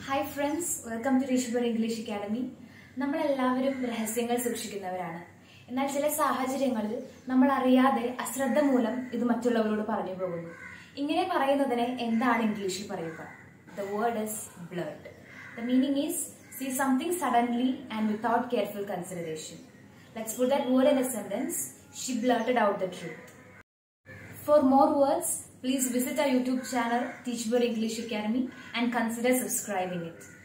Hi friends, welcome to teacher English academy. നമ്മളെല്ലാവരും രഹസ്യങ്ങൾ സൂക്ഷിക്കുന്നവരാണ്. എന്നാൽ ചില സാഹചര്യങ്ങളിൽ നമ്മൾ അറിയാതെ അശ്രദ്ധ മൂലം ഇത് മറ്റുള്ളവരോട് പറഞ്ഞു പോകുന്നു. ഇങ്ങനെ പറയുന്നതിനെ എന്താണ് ഇംഗ്ലീഷിൽ പറയുക? The word is blurt. The meaning is see something suddenly and without careful consideration. Let's put that word in a sentence. She blurted out the truth. For more words, please visit our YouTube channel, Teachable English Academy, and consider subscribing it.